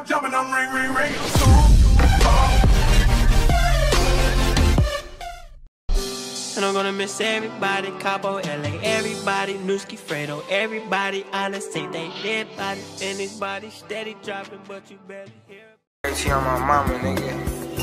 I'm jumping, I'm ring, ring, ring. And I'm gonna miss everybody, Cabo, LA, everybody, Newski, Fredo, everybody, honest, say they dead body, and his body steady dropping, but you barely hear it. She on my mama, nigga.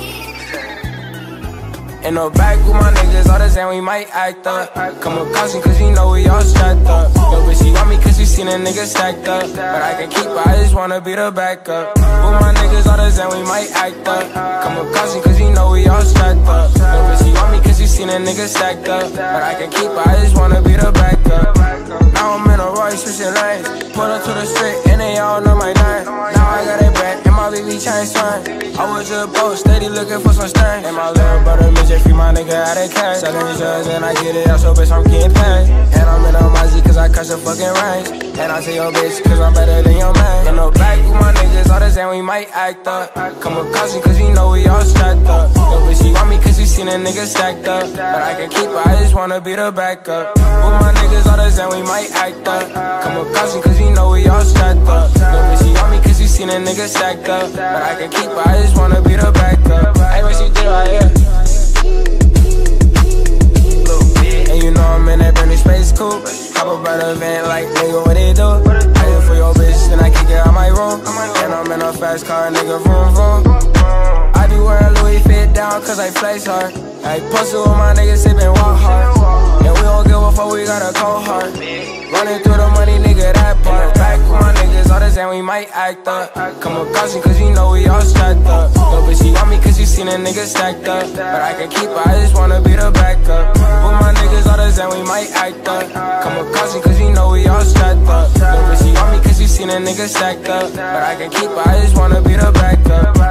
In the back with my niggas, all the same, we might act up. Come with caution, cause you know we all strapped up. Yo, but she want me cause she seen a nigga stacked up. But I can keep her, I just wanna be the backup. With my niggas, all the same, we might act up. Come with caution, cause you know we all strapped up. Yo, but she want me cause she seen a nigga stacked up. But I can keep her, I just wanna be the backup. Now I'm in a Royce, switching lanes. Pull up to the street, and they all know my name. Now I got a back, and my baby chain swing. I was just boat, steady looking for some stain. And my little brother, Mitch, free my nigga out of cash. Selling drugs, and I get it out, so bitch, I'm getting paid. And I'm in a Mozzie, cause I crush the fucking range. And I tell your bitch, cause I'm better than your man. In the back with my niggas, all the same, we might act up. Come with caution, cause you know we all strapped up. Yo, but she want me cause she seen a nigga stacked up. But I can keep her, I just wanna be the backup. With my niggas, all the same, we might act up. Come with caution, cause you know we all strapped up. Yo, but she want me cause she seen a nigga stacked up. But I can keep her, I just wanna be the backup. Hey, what she did right here? And you know I'm in that Bernie space coupe. Hop up by the van like, nigga, what they do? I hit for your bitch, then I kick it out my room. And I'm in a fast car, nigga, vroom, vroom. I be wearing Louis fit down, cause I flex hard. I posted with my niggas, sippin' walk hard. And we don't give a fuck, we got a cold heart. Running through the money, nigga, that part. Back with my niggas, all the same, we might act up. Come with caution, cause you know we all strapped up. Yo, but she want me cause she seen a nigga stacked up. But I can keep her, I just wanna be the backup. With my niggas, all the same, we might act up. Come with caution, cause you know we all strapped up. Yo, but she want me cause she seen a nigga stacked up. But I can keep her, I just wanna be the backup.